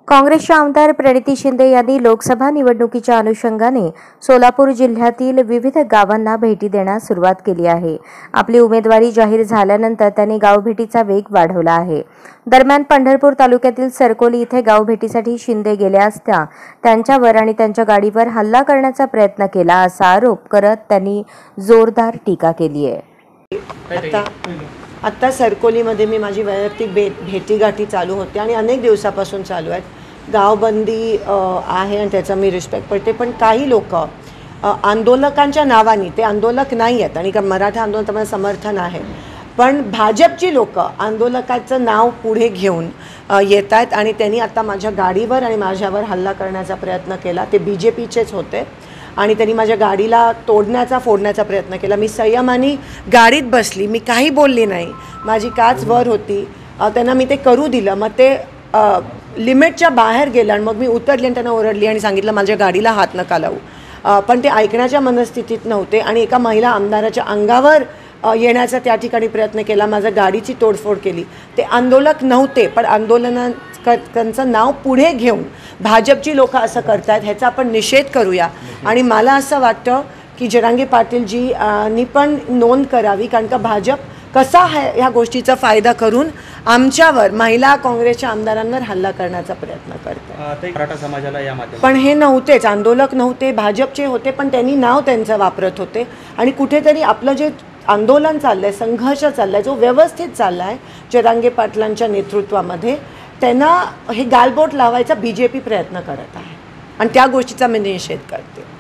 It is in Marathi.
काँग्रेसच्या आमदार प्रणिती शिंदे यांनी लोकसभा निवडणुकीच्या अनुषंगाने सोलापूर जिल्ह्यातील विविध गावांना भेटी देण्यास सुरुवात केली आहे। आपली उमेदवारी जाहीर झाल्यानंतर त्यांनी गावभेटीचा वेग वाढवला आहे। दरम्यान पंढरपूर तालुक्यातील सरकोली इथे गावभेटीसाठी शिंदे गेल्या असता त्यांच्यावर आणि त्यांच्या गाडीवर हल्ला करण्याचा प्रयत्न केला असा आरोप करत त्यांनी जोरदार टीका केली आहे। आता सरकोलीमध्ये मी माझी वैयक्तिक भेटीगाठी चालू होते आणि अनेक दिवसापासून चालू आहेत। गावबंदी आहे आणि त्याचा मी रिस्पेक्ट करते, पण काही लोक आंदोलकांच्या नावाने, ते आंदोलक नाही आहेत आणि मराठा आंदोलन मला समर्थन आहे, पण भाजपची लोक आंदोलकाचं नाव पुढे घेऊन येत आहेत आणि त्यांनी आता माझ्या गाडीवर आणि माझ्यावर हल्ला करण्याचा प्रयत्न केला। ते बीजेपीचेच होते आणि त्यांनी माझ्या गाडीला फोडण्याचा प्रयत्न केला। मी संयमाने गाडीत बसली, मी काही बोलली नाही, माझी काच वर होती, त्यांना मी ते करू दिलं। मग ते लिमिटच्या बाहेर गेलं आणि मग मी उतरली आणि त्यांना ओरडली आणि सांगितलं माझ्या गाडीला हात नका लावू, पण ते ऐकण्याच्या मनस्थितीत नव्हते आणि एका महिला आमदाराच्या अंगावर येण्याचा त्या ठिकाणी प्रयत्न केला, माझ्या गाडीची तोडफोड केली। ते आंदोलक नव्हते, पण आंदोलनाचं नाव पुढे घेऊन भाजपची लोक असं करतात, ह्याचा आपण निषेध करूया। आणि मला असं वाटतं की जरांगे पाटीलजींनी पण नोंद करावी, कारण का भाजप कसा ह्या गोष्टीचा फायदा करून आमच्यावर, महिला काँग्रेसच्या आमदारांवर हल्ला करण्याचा प्रयत्न करतात। मराठा समाजाला या माध्यमातून पण हे नव्हतेच, आंदोलक नव्हते, भाजपचे होते, पण त्यांनी नाव त्यांचं वापरत होते आणि कुठेतरी आपलं जे आंदोलन चाललंय, संघर्ष चाललाय, जो व्यवस्थित चाललाय जरांगे पाटलांच्या नेतृत्वामध्ये, त्यांना हे गालबोट लावायचा बीजेपी प्रयत्न करत आहे आणि त्या गोष्टीचा मी निषेध करते।